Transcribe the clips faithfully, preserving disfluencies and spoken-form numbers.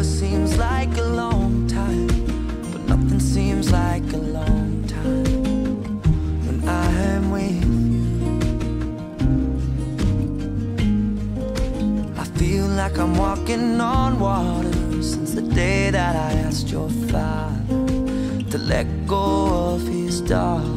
Forever seems like a long time, but nothing seems like a long time when I am with you. I feel like I'm walking on water since the day that I asked your father to let go of his daughter.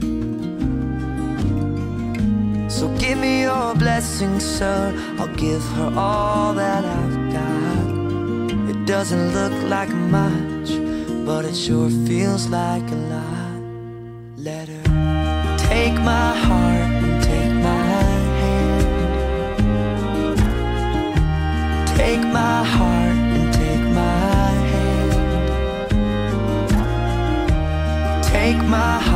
So give me your blessing, sir, I'll give her all that I've got. It doesn't look like much, but it sure feels like a lot. Let her take my heart and take my hand. Take my heart and take my hand. Take my heart